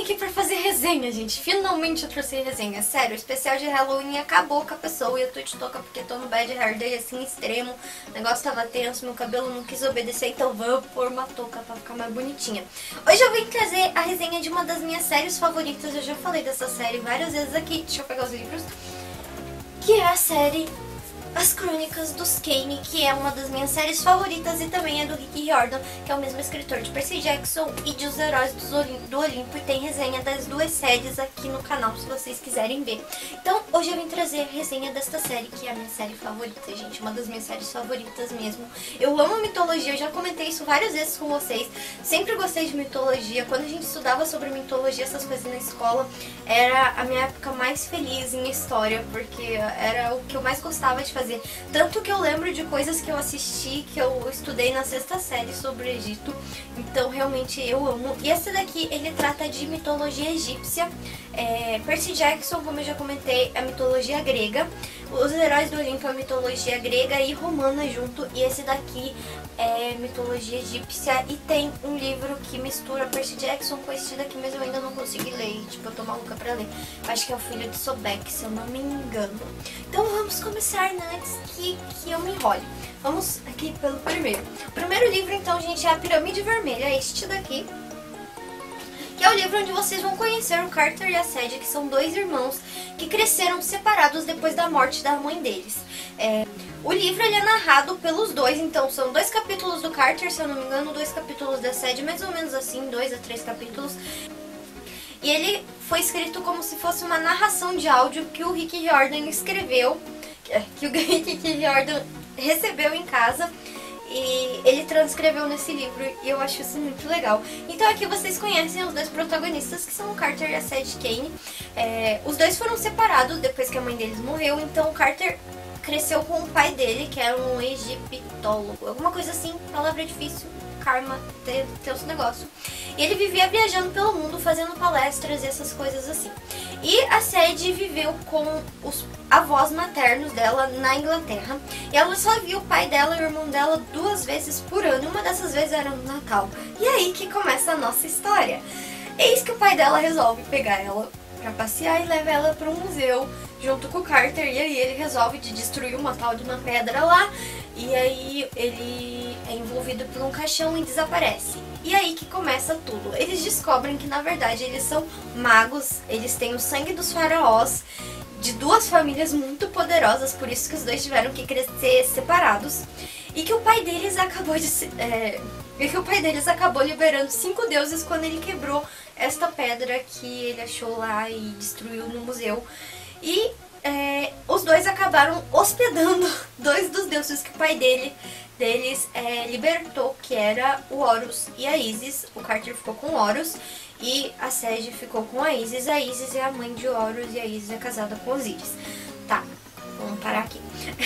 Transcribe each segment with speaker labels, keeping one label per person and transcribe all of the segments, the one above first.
Speaker 1: aqui pra fazer resenha, gente. Finalmente eu trouxe resenha. Sério, o especial de Halloween acabou com a pessoa e eu tô de touca porque tô no bad hair day assim extremo. O negócio tava tenso, meu cabelo não quis obedecer, então vou pôr uma touca pra ficar mais bonitinha. Hoje eu vim trazer a resenha de uma das minhas séries favoritas. Eu já falei dessa série várias vezes aqui. Deixa eu pegar os livros. Que é a série As Crônicas dos Kane, que é uma das minhas séries favoritas e também é do Rick Riordan, que é o mesmo escritor de Percy Jackson e de Os Heróis do Olimpo, e tem resenha das duas séries aqui no canal, se vocês quiserem ver. Então, hoje eu vim trazer a resenha desta série, que é a minha série favorita, gente, uma das minhas séries favoritas mesmo. Eu amo mitologia, eu já comentei isso várias vezes com vocês, sempre gostei de mitologia. Quando a gente estudava sobre mitologia, essas coisas na escola, era a minha época mais feliz em história, porque era o que eu mais gostava de fazer. Tanto que eu lembro de coisas que eu assisti, que eu estudei na sexta série sobre o Egito. Então realmente eu amo. E esse daqui, ele trata de mitologia egípcia. Percy Jackson, como eu já comentei, é mitologia grega. Os Heróis do Olimpo é mitologia grega e romana junto. E esse daqui é mitologia egípcia. E tem um livro que mistura Percy Jackson com esse daqui, mas eu ainda não consegui ler. Tipo, eu tô maluca pra ler. Acho que é o Filho de Sobek, se eu não me engano. Então vamos começar, né? Antes que eu me enrole. Vamos aqui pelo primeiro. O primeiro livro, então, gente, é A Pirâmide Vermelha. Este daqui, que é o livro onde vocês vão conhecer o Carter e a Sadie, que são dois irmãos que cresceram separados depois da morte da mãe deles. O livro ele é narrado pelos dois, então são 2 capítulos do Carter, se eu não me engano, 2 capítulos da Sadie, mais ou menos assim, 2 a 3 capítulos. E ele foi escrito como se fosse uma narração de áudio que o Rick Riordan escreveu, que o Rick Riordan recebeu em casa. E ele transcreveu nesse livro e eu acho isso muito legal. Então aqui vocês conhecem os dois protagonistas, que são o Carter e a Sadie Kane. Os dois foram separados depois que a mãe deles morreu, então o Carter cresceu com o pai dele, que era um egiptólogo, alguma coisa assim, palavra difícil, karma, tem os negócios. E ele vivia viajando pelo mundo, fazendo palestras e essas coisas assim. E a Sadie viveu com os avós maternos dela na Inglaterra. E ela só via o pai dela e o irmão dela 2 vezes por ano. E uma dessas vezes era no Natal. E aí que começa a nossa história. Eis que o pai dela resolve pegar ela pra passear e leva ela para um museu junto com o Carter. E aí ele resolve de destruir uma tal de uma pedra lá. E aí ele é envolvido por um caixão e desaparece. E aí que começa tudo. Eles descobrem que na verdade eles são magos, eles têm o sangue dos faraós, de 2 famílias muito poderosas, por isso que os dois tiveram que crescer separados. E que o pai deles acabou liberando 5 deuses quando ele quebrou esta pedra que ele achou lá e destruiu no museu. E os dois acabaram hospedando 2 dos deuses que o pai deles libertou, que era o Horus e a Isis. O Carter ficou com o Horus e a Sadie ficou com a Isis. A Isis é a mãe de Horus e a Isis é casada com Osíris. Tá, vamos parar aqui.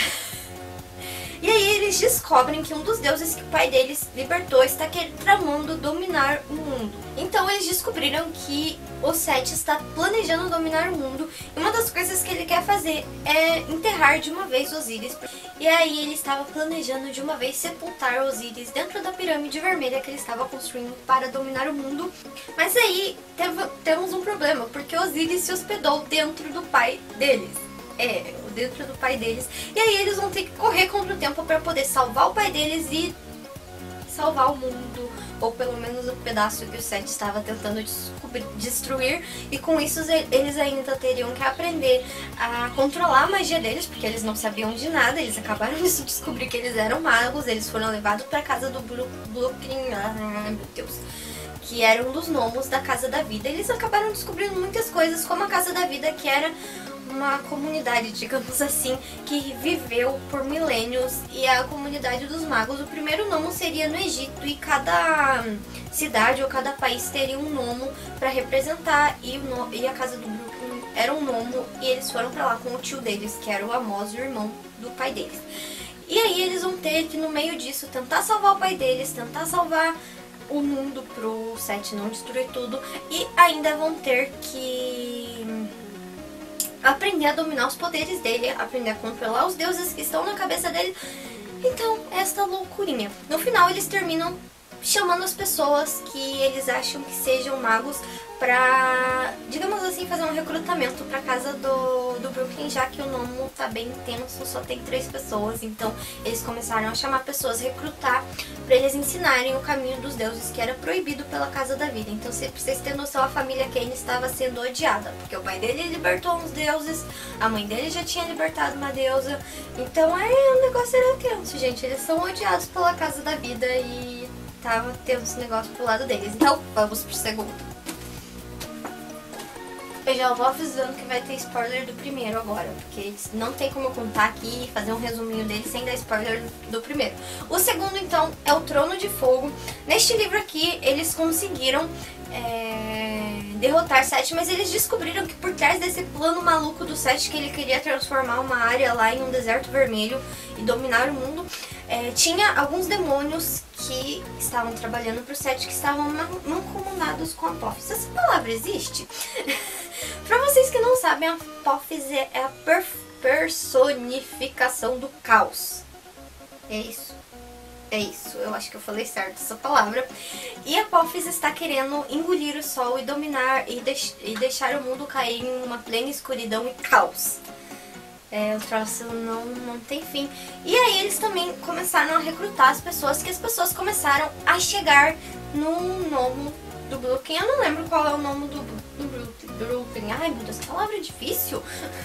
Speaker 1: E aí eles descobrem que um dos deuses que o pai deles libertou está tramando dominar o mundo. Então eles descobriram que o Seth está planejando dominar o mundo. E uma das coisas que ele quer fazer é enterrar de uma vez Osíris. E aí ele estava planejando de uma vez sepultar Osíris dentro da pirâmide vermelha que ele estava construindo para dominar o mundo. Mas aí temos um problema, porque Osíris se hospedou dentro do pai deles. Dentro do pai deles. E aí eles vão ter que correr contra o tempo para poder salvar o pai deles e salvar o mundo, ou pelo menos o pedaço que o Seth estava tentando destruir. E com isso eles ainda teriam que aprender a controlar a magia deles, porque eles não sabiam de nada. Eles acabaram de descobrir que eles eram magos. Eles foram levados para a casa do Brooklyn, meu Deus, que era um dos gnomos da Casa da Vida. Eles acabaram descobrindo muitas coisas, como a Casa da Vida, que era uma comunidade, digamos assim, que viveu por milênios, e a comunidade dos magos. O primeiro gnomo seria no Egito, e cada cidade ou cada país teria um gnomo para representar, e a casa do Brooklyn era um gnomo, e eles foram para lá com o tio deles, que era o Amos, o irmão do pai deles. E aí eles vão ter que, no meio disso, tentar salvar o pai deles, tentar salvar o mundo pro Seth não destruir tudo, e ainda vão ter que aprender a dominar os poderes dele, aprender a controlar os deuses que estão na cabeça dele. Então, esta loucurinha. No final, eles terminam chamando as pessoas que eles acham que sejam magos pra, digamos assim, fazer um recrutamento pra casa do Brooklyn, já que o Nomo tá bem intenso, só tem 3 pessoas, então eles começaram a chamar pessoas, recrutar pra eles ensinarem o caminho dos deuses, que era proibido pela Casa da Vida. Então, pra vocês terem noção, a família Kane estava sendo odiada, porque o pai dele libertou uns deuses, a mãe dele já tinha libertado uma deusa, então o negócio era tenso, gente, eles são odiados pela Casa da Vida e tava tendo esse negócio pro lado deles. Então, vamos pro segundo. Eu já vou avisando que vai ter spoiler do primeiro agora, porque não tem como eu contar aqui e fazer um resuminho dele sem dar spoiler do primeiro. O segundo, então, é o Trono de Fogo. Neste livro aqui, eles conseguiram derrotar Sete, mas eles descobriram que por trás desse plano maluco do Sete, que ele queria transformar uma área lá em um deserto vermelho e dominar o mundo, tinha alguns demônios que estavam trabalhando pro Sete, que estavam mancomunados com a Apophis. Essa palavra existe? Pra vocês que não sabem, a Apophis é a personificação do caos. É isso. É isso, eu acho que eu falei certo essa palavra. E a Apophis está querendo engolir o sol e dominar e deixar o mundo cair em uma plena escuridão e caos. O troço não tem fim. E aí eles também começaram a recrutar as pessoas, que as pessoas começaram a chegar no nome do Brooklyn. Eu não lembro qual é o nome do Brooklyn. Ai, meu Deus, essa palavra é difícil.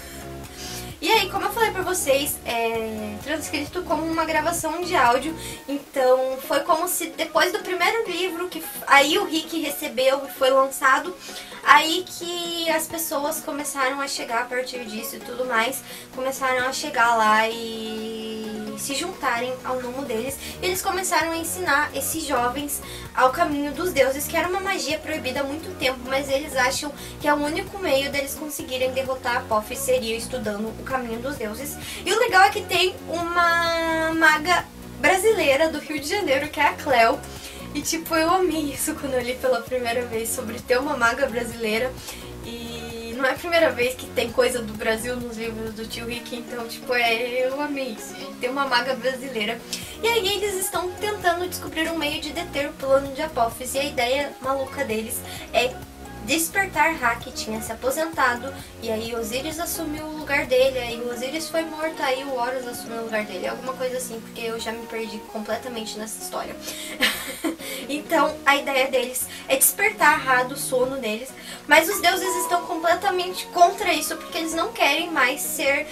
Speaker 1: E aí, como eu falei pra vocês, é transcrito como uma gravação de áudio. Então, foi como se depois do primeiro livro, que aí o Rick recebeu e foi lançado, aí que as pessoas começaram a chegar a partir disso e tudo mais, começaram a chegar lá e se juntarem ao nome deles. E eles começaram a ensinar esses jovens ao caminho dos deuses, que era uma magia proibida há muito tempo, mas eles acham que é o único meio deles conseguirem derrotar a Apophis seria estudando o caminho dos deuses. E o legal é que tem uma maga brasileira do Rio de Janeiro, que é a Cleo. E tipo, eu amei isso quando eu li pela primeira vez sobre ter uma maga brasileira. E não é a primeira vez que tem coisa do Brasil nos livros do tio Rick, então tipo, eu amei isso, gente, ter uma maga brasileira. E aí eles estão tentando descobrir um meio de deter o plano de Apophis, e a ideia maluca deles é despertar Ra, que tinha se aposentado, e aí Osíris assumiu o lugar dele, aí o Osíris foi morto, aí o Horus assumiu o lugar dele, alguma coisa assim, porque eu já me perdi completamente nessa história. Então a ideia deles é despertar Ra do sono deles, mas os deuses estão completamente contra isso, porque eles não querem mais ser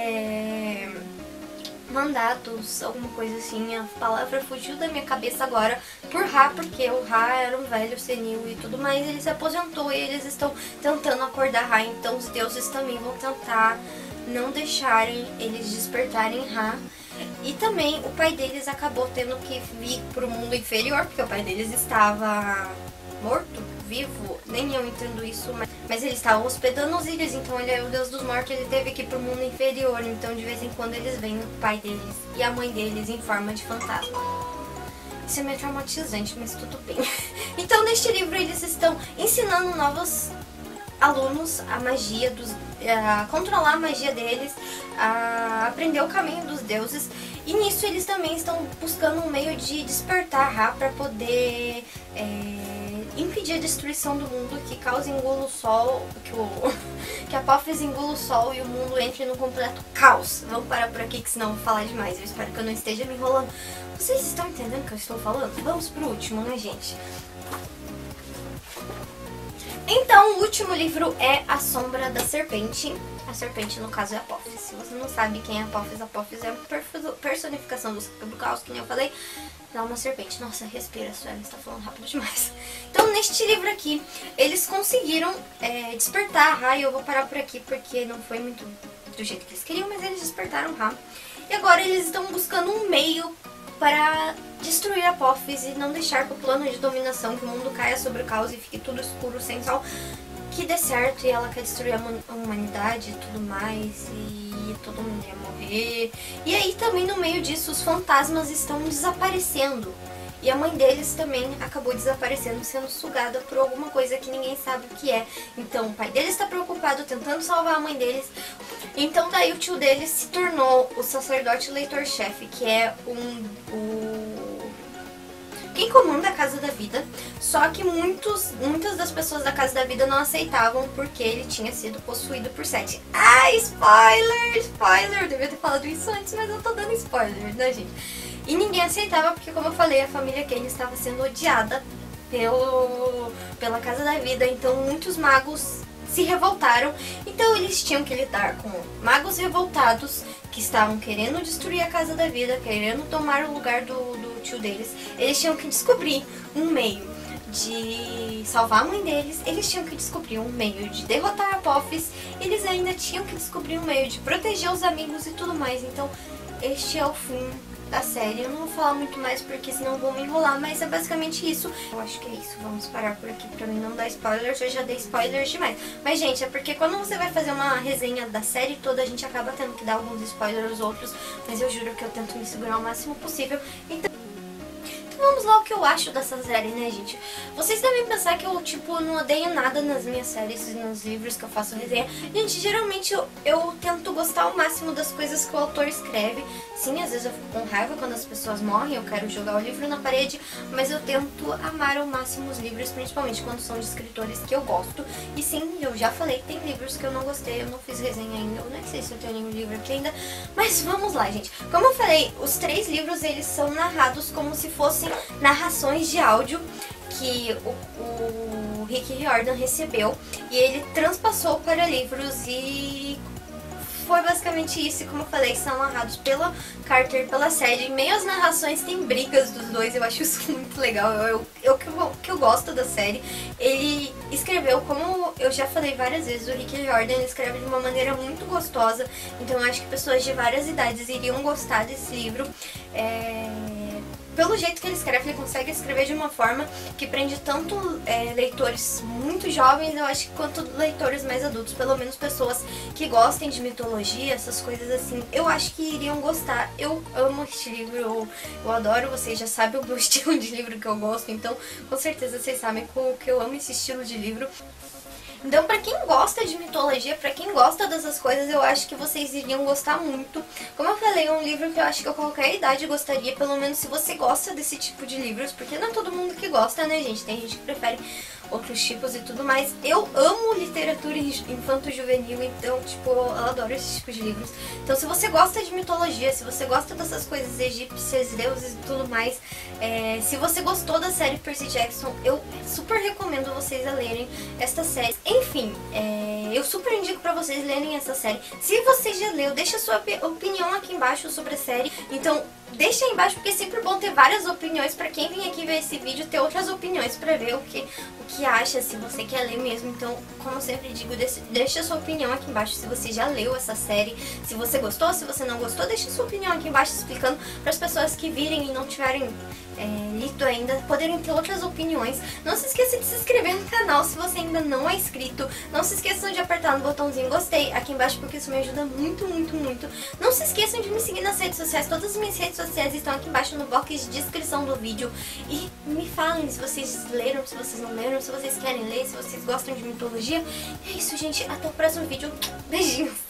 Speaker 1: mandados, alguma coisa assim. A palavra fugiu da minha cabeça agora, por Ra, porque o Ra era um velho senil e tudo mais, ele se aposentou e eles estão tentando acordar Ra, então os deuses também vão tentar não deixarem eles despertarem Ra. E também o pai deles acabou tendo que vir pro mundo inferior, porque o pai deles estava morto, vivo, nem eu entendo isso, mas eles estavam hospedando Osíris, então ele é o deus dos mortos, ele teve que ir pro mundo inferior, então de vez em quando eles veem o pai deles e a mãe deles em forma de fantasma. Isso é meio traumatizante, mas tudo bem. Então neste livro eles estão ensinando novos alunos a magia a controlar a magia deles, a aprender o caminho dos deuses, e nisso eles também estão buscando um meio de despertar Ra para poder impedir a destruição do mundo, que causa engula o sol, que a Apophis engula o sol e o mundo entre no completo caos. Vamos parar por aqui, que senão eu vou falar demais. Eu espero que eu não esteja me enrolando. Vocês estão entendendo o que eu estou falando? Vamos pro último, né, gente? Então, o último livro é A Sombra da Serpente. A serpente, no caso, é a Apophis. Se você não sabe quem é a Apophis é uma personificação do caos, que nem eu falei. Ela é uma serpente. Nossa, respira, Suelen, você tá falando rápido demais. Então, neste livro aqui, eles conseguiram despertar Ra, e eu vou parar por aqui porque não foi muito do jeito que eles queriam, mas eles despertaram Ra. E agora eles estão buscando um meio para destruir a Apophis e não deixar que o plano de dominação, que o mundo caia sobre o caos e fique tudo escuro, sem sol, que dê certo. E ela quer destruir a humanidade e tudo mais, e todo mundo ia morrer. E aí também no meio disso os fantasmas estão desaparecendo, e a mãe deles também acabou desaparecendo, sendo sugada por alguma coisa que ninguém sabe o que é. Então o pai deles está preocupado, tentando salvar a mãe deles. Então daí o tio deles se tornou o sacerdote leitor-chefe, que é quem comanda a Casa da Vida, só que muitas das pessoas da Casa da Vida não aceitavam porque ele tinha sido possuído por Seth. Ah, spoiler! Spoiler! Eu devia ter falado isso antes, mas eu tô dando spoiler, né, gente? E ninguém aceitava porque, como eu falei, a família Kane estava sendo odiada pela Casa da Vida, então muitos magos se revoltaram, então eles tinham que lidar com magos revoltados que estavam querendo destruir a Casa da Vida, querendo tomar o lugar do tio deles. Eles tinham que descobrir um meio de salvar a mãe deles, eles tinham que descobrir um meio de derrotar a Apophis, eles ainda tinham que descobrir um meio de proteger os amigos e tudo mais. Então este é o fim da série. Eu não vou falar muito mais porque senão eu vou me enrolar, mas é basicamente isso. Eu acho que é isso, vamos parar por aqui pra mim não dar spoilers, eu já dei spoilers demais. Mas gente, é porque quando você vai fazer uma resenha da série toda, a gente acaba tendo que dar alguns spoilers outros, mas eu juro que eu tento me segurar o máximo possível. Então vamos lá o que eu acho dessa série, né, gente? Vocês devem pensar que eu, tipo, não odeio nada nas minhas séries e nos livros que eu faço resenha. Gente, geralmente eu tento gostar ao máximo das coisas que o autor escreve. Sim, às vezes eu fico com raiva quando as pessoas morrem, eu quero jogar o livro na parede, mas eu tento amar ao máximo os livros, principalmente quando são de escritores que eu gosto. E sim, eu já falei que tem livros que eu não gostei, eu não fiz resenha ainda, eu nem sei se eu tenho nenhum livro aqui ainda, mas vamos lá, gente. Como eu falei, os 3 livros, eles são narrados como se fossem narrações de áudio que o Rick Riordan recebeu e ele transpassou para livros, e foi basicamente isso. E como eu falei, são narrados pela Carter e pela Sadie. Em meio às narrações tem brigas dos dois, eu acho isso muito legal. Que eu gosto da série. Ele escreveu, como eu já falei várias vezes, o Rick Riordan, ele escreve de uma maneira muito gostosa, então eu acho que pessoas de várias idades iriam gostar desse livro. Pelo jeito que ele escreve, ele consegue escrever de uma forma que prende tanto leitores muito jovens, eu acho, quanto leitores mais adultos. Pelo menos pessoas que gostem de mitologia, essas coisas assim, eu acho que iriam gostar. Eu amo este livro, eu adoro, vocês já sabem o meu estilo de livro que eu gosto, então com certeza vocês sabem que eu amo esse estilo de livro. Então, pra quem gosta de mitologia, pra quem gosta dessas coisas, eu acho que vocês iriam gostar muito. Como eu falei, é um livro que eu acho que qualquer idade gostaria, pelo menos se você gosta desse tipo de livros, porque não é todo mundo que gosta, né, gente? Tem gente que prefere outros tipos e tudo mais. Eu amo literatura infanto-juvenil, então, tipo, eu adoro esse tipo de livros. Então, se você gosta de mitologia, se você gosta dessas coisas egípcias, deuses e tudo mais, se você gostou da série Percy Jackson, eu super recomendo vocês a lerem esta série. Enfim, eu super indico pra vocês lerem essa série. Se você já leu, deixa a sua opinião aqui embaixo sobre a série. Então, deixa aí embaixo, porque é sempre bom ter várias opiniões pra quem vem aqui ver esse vídeo, ter outras opiniões pra ver o que acha, se você quer ler mesmo. Então, como eu sempre digo, deixa a sua opinião aqui embaixo se você já leu essa série, se você gostou, se você não gostou, deixa a sua opinião aqui embaixo explicando para as pessoas que virem e não tiverem lido ainda, poderem ter outras opiniões. Não se esqueça de se inscrever no canal se você ainda não é inscrito. Não se esqueçam de apertar no botãozinho gostei aqui embaixo, porque isso me ajuda muito, muito, muito. Não se esqueçam de me seguir nas redes sociais. Todas as minhas redes sociais estão aqui embaixo no box de descrição do vídeo. E me falem se vocês leram, se vocês não leram, se vocês querem ler, se vocês gostam de mitologia. É isso, gente. Até o próximo vídeo. Beijinhos!